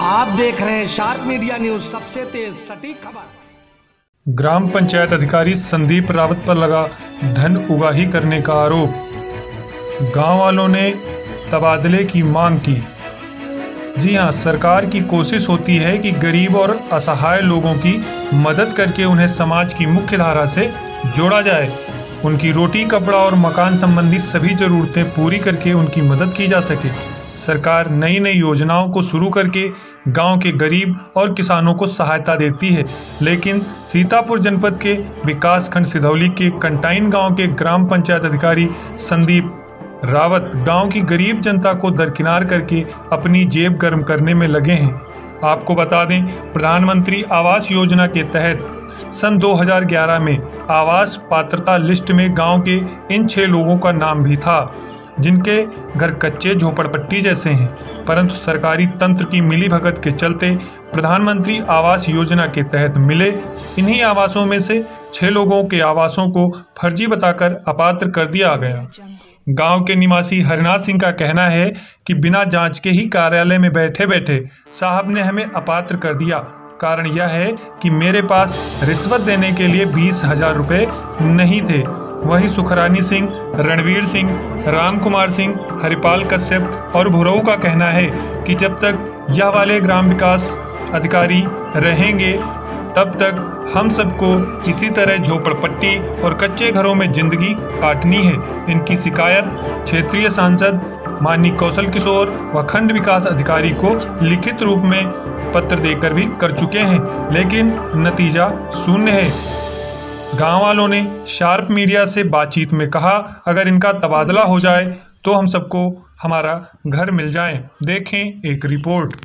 आप देख रहे हैं शार्प मीडिया न्यूज, सबसे तेज सटीक खबर। ग्राम पंचायत अधिकारी संदीप रावत पर लगा धन उगाही करने का आरोप। गांव वालों ने तबादले की मांग की। जी हां, सरकार की कोशिश होती है कि गरीब और असहाय लोगों की मदद करके उन्हें समाज की मुख्य धारा से जोड़ा जाए, उनकी रोटी, कपड़ा और मकान संबंधी सभी जरूरतें पूरी करके उनकी मदद की जा सके। सरकार नई नई योजनाओं को शुरू करके गांव के गरीब और किसानों को सहायता देती है, लेकिन सीतापुर जनपद के विकास खंड सिधौली के कंटाइन गांव के ग्राम पंचायत अधिकारी संदीप रावत गांव की गरीब जनता को दरकिनार करके अपनी जेब गर्म करने में लगे हैं। आपको बता दें, प्रधानमंत्री आवास योजना के तहत सन 2011 में आवास पात्रता लिस्ट में गांव के इन 6 लोगों का नाम भी था, जिनके घर कच्चे झोपड़पट्टी जैसे हैं, परंतु सरकारी तंत्र की मिलीभगत के चलते प्रधानमंत्री आवास योजना के तहत मिले इन्हीं आवासों में से 6 लोगों के आवासों को फर्जी बताकर अपात्र कर दिया गया। गांव के निवासी हरनाथ सिंह का कहना है कि बिना जांच के ही कार्यालय में बैठे बैठे साहब ने हमें अपात्र कर दिया। कारण यह है कि मेरे पास रिश्वत देने के लिए 20,000 रुपये नहीं थे। वहीं सुखरानी सिंह, रणवीर सिंह, राम कुमार सिंह, हरिपाल कश्यप और भुरऊ का कहना है कि जब तक यह वाले ग्राम विकास अधिकारी रहेंगे तब तक हम सबको इसी तरह झोपड़पट्टी और कच्चे घरों में जिंदगी काटनी है। इनकी शिकायत क्षेत्रीय सांसद माननीय कौशल किशोर व खंड विकास अधिकारी को लिखित रूप में पत्र देकर भी कर चुके हैं, लेकिन नतीजा शून्य है। गांव वालों ने शार्प मीडिया से बातचीत में कहा, अगर इनका तबादला हो जाए तो हम सबको हमारा घर मिल जाए। देखें एक रिपोर्ट।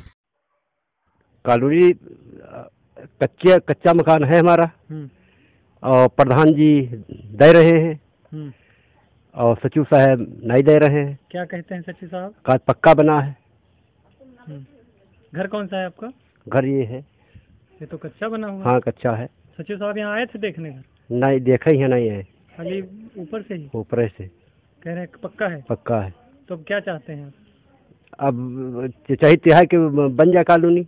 कॉलोनी कच्चा मकान है हमारा और प्रधान जी दे रहे हैं और सचिव साहब नहीं दे रहे हैं। क्या कहते हैं सचिव साहब? का पक्का बना है। घर कौन सा है आपका? घर ये है। ये तो कच्चा बना हुआ। हाँ, कच्चा है। सचिव साहब यहाँ आए थे देखने घर? नहीं, देखे ही नहीं है, खाली ऊपर से ही? ऊपर से कह रहे हैं पक्का है। पक्का है। तो अब क्या चाहते हैं? अब चाहते है कि बन जाए कॉलोनी।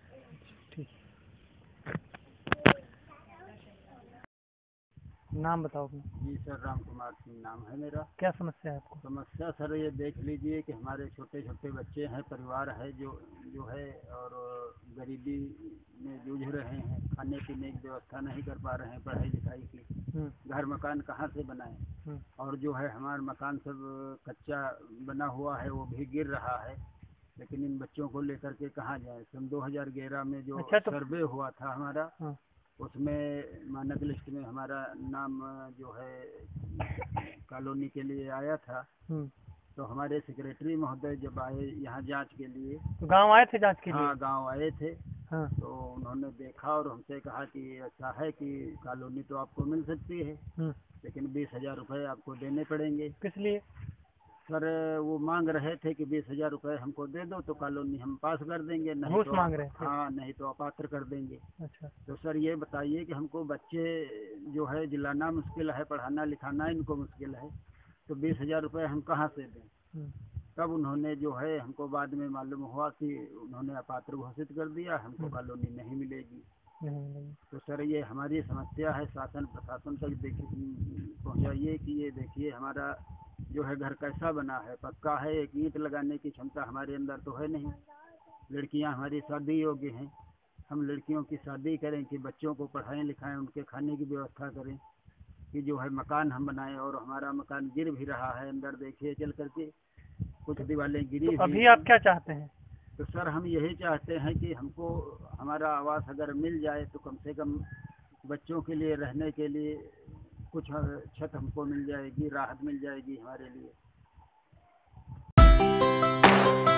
नाम बताओ अपना। जी सर, राम कुमार सिंह नाम है मेरा। क्या समस्या है आपको? समस्या सर ये देख लीजिए कि हमारे छोटे छोटे बच्चे हैं, परिवार है जो है और गरीबी में जूझ रहे हैं, खाने पीने की व्यवस्था नहीं कर पा रहे हैं, पढ़ाई लिखाई की। घर मकान कहाँ से बनाएं? और जो है हमारा मकान सब कच्चा बना हुआ है, वो भी गिर रहा है, लेकिन इन बच्चों को लेकर के कहाँ जाए। सन 2011 में जो सर्वे हुआ था हमारा, उसमें मानक लिस्ट में हमारा नाम जो है कॉलोनी के लिए आया था। तो हमारे सेक्रेटरी महोदय जब आए यहाँ जांच के लिए, तो गांव आए थे जांच के लिए? हाँ, गांव आए थे। हाँ। तो उन्होंने देखा और हमसे कहा कि ऐसा है कि कॉलोनी तो आपको मिल सकती है, लेकिन 20,000 रुपये आपको देने पड़ेंगे। किस लिए? सर वो मांग रहे थे कि 20,000 रुपये हमको दे दो तो कॉलोनी हम पास कर देंगे, नहीं तो मांग रहे थे। हाँ, नहीं तो अपात्र कर देंगे। अच्छा। तो सर ये बताइए कि हमको बच्चे जो है जिलाना मुश्किल है, पढ़ाना लिखाना इनको मुश्किल है, तो 20,000 रुपये हम कहाँ से दें? तब उन्होंने जो है हमको बाद में मालूम हुआ कि उन्होंने अपात्र घोषित कर दिया, हमको कॉलोनी नहीं मिलेगी। तो सर ये हमारी समस्या है, शासन प्रशासन तक पहुँचाइए कि ये देखिए हमारा जो है घर कैसा बना है, पक्का है, एक ईंट लगाने की क्षमता हमारे अंदर तो है नहीं। लड़कियां हमारी शादी योग्य हैं, हम लड़कियों की शादी करें कि बच्चों को पढ़ाएं लिखाएं, उनके खाने की व्यवस्था करें कि जो है मकान हम बनाएं, और हमारा मकान गिर भी रहा है अंदर, देखिए चल करके कुछ दीवारें गिरी। तो अभी आप क्या चाहते हैं? तो सर हम यही चाहते हैं कि हमको हमारा आवास अगर मिल जाए तो कम से कम बच्चों के लिए रहने के लिए कुछ छत हमको मिल जाएगी, राहत मिल जाएगी हमारे लिए।